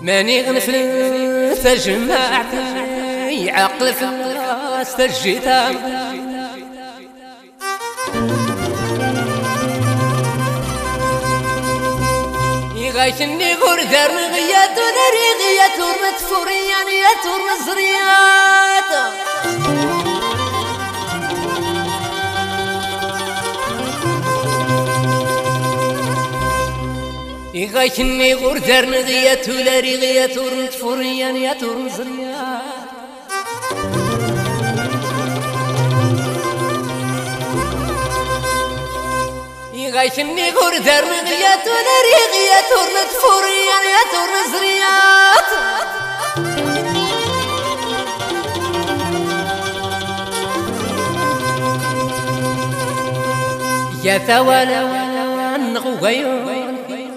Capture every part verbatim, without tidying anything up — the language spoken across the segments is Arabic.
ماني غنفل تجمعتي عقل في الراس تجيتها يغايشني غور دار غيات وناري غيات ورمتفوريان يات ورمزريات يغايشني غور دار غيات ولاري غيات ورمتفوريان يات ورمزريات يغايشني غور دار غيات وناري غيات ورمتفوريان يات ورمزريات يا ثوالا نغوغيون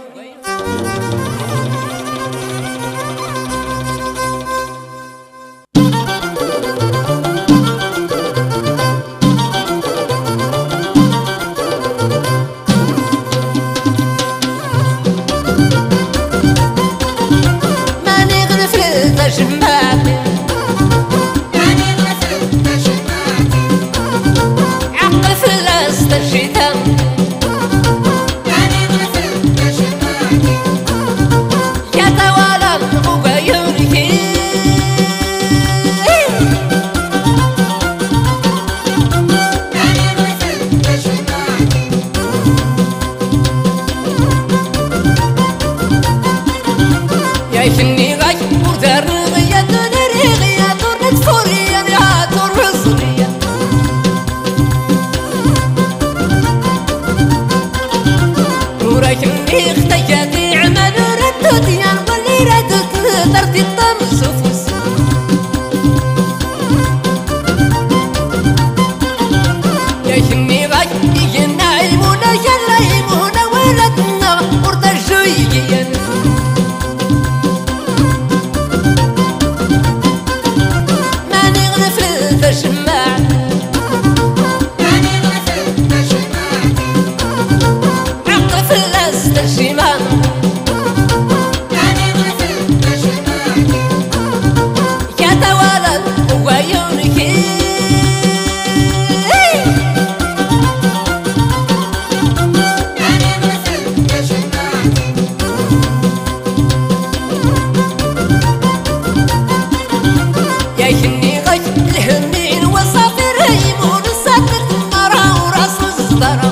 عقل في اللاس تجيتها يا توالى وغيونك يا يشني غاي ودار غيات وناري غيات ورمتفوريان يات ورمزريان ورايشني اختياتي عمل ردو ديان واللي ردو تدرتي الطمس وفوس يا يشني غاي يجينا يمونا يلا يمونا ولدنا ورد الجويجيان يشني غش الهنين وصافر يمون الساتر مرا وراس الزدرة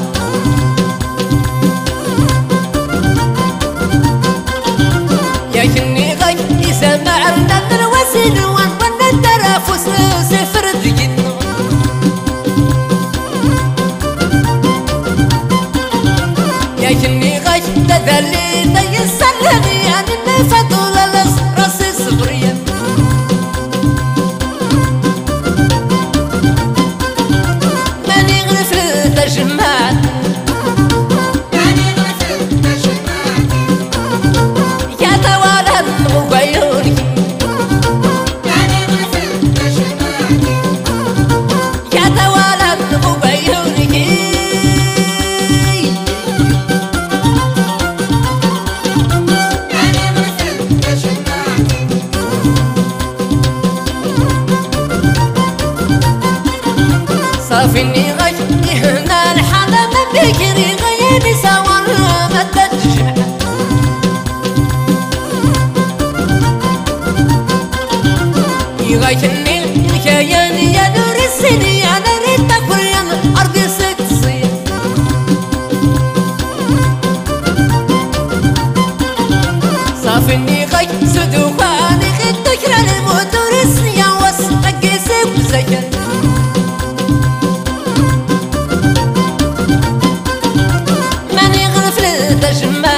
يشني غش يسمع لنا الوسيل وانا الترافس سفر دجنا يشني غش تذلينا يسلني يعني نفضل راس الصبرية تجمعت يا توالى وغيونك يا توالى وغيونك صافيني غش هنا الحالة ما بيجري غيري سوا ما تجمع يغايشني الكيان يا نور السني انا ريت كريان ارضي ست صيف صافيني غش سدوخاني غير تكرا الموتور السنيا وسط قيسي وزكر تجمع